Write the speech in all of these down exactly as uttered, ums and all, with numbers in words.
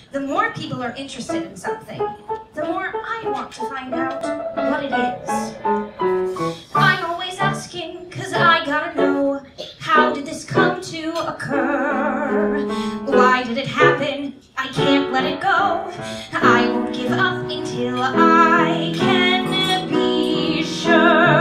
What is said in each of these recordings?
the more people are interested in something, the more I want to find out what it is. I'm always asking, cause I gotta know, how did this come to occur? Why did it happen? I can't let it go. I won't give up until I can be sure.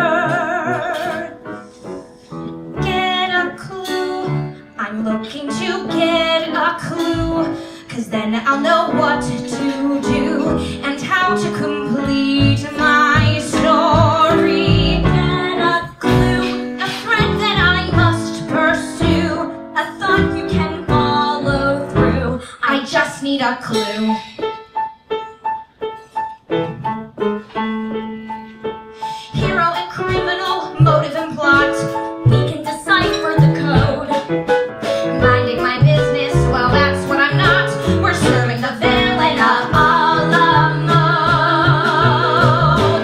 Get a clue. I'm looking to get a clue, cause then I'll know what to do and how to complete my story. Get a clue, a thread that I must pursue, a thought you can follow through. I just need a clue. Hero and criminal, motive and plot, we can decipher the code. Minding my business, well that's what I'm not. We're serving the villain of all the mode.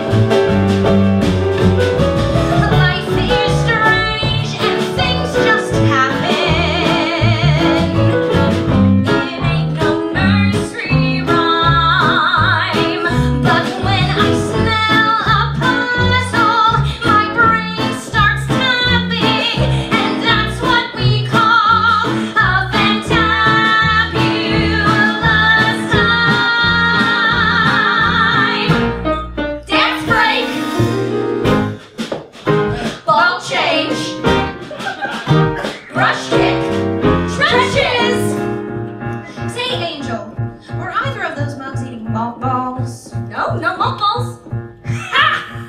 Life is strange and things just happen. It ain't no nursery rhyme, but when I smell a puzzle, my brain starts tapping, and that's what we call a fantabulous time. Dance break, ball change, brush kick, trenches. Say, Angel, were either of those mugs eating malt balls? No, no malt balls. Ha!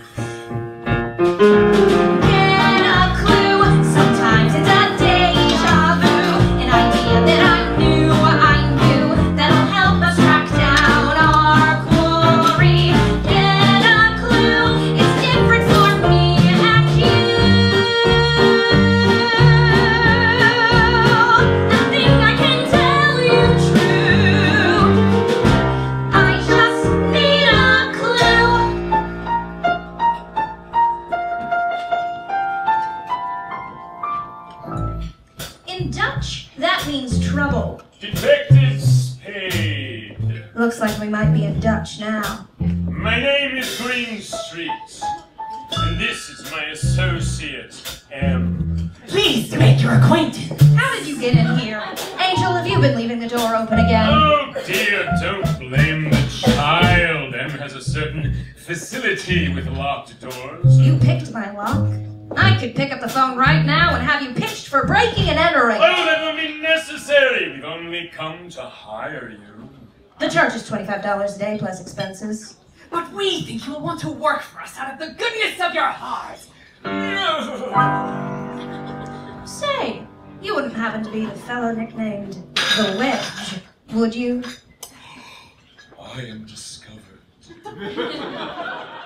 Get a clue. Sometimes it's a deja vu, an idea that I knew I knew that'll help us track down our quarry. Get a clue. It's different for me and you. I think I can tell you true. I just need a clue. In Dutch, that means trouble. Detective Spade. Looks like we might be in Dutch now. My name is Greenstreet, and this is my associate, M. Pleased to make your acquaintance. How did you get in here? Angel, have you been leaving the door open again? Oh dear, don't blame the child. M has a certain facility with locked doors. You picked my lock. I could pick up the phone right now and have you pitched for breaking and entering. Oh, that will be necessary. We've only come to hire you. The charge is twenty-five dollars a day plus expenses. But we think you will want to work for us out of the goodness of your heart. Say, you wouldn't happen to be the fellow nicknamed The Wedge, would you? I am discovered.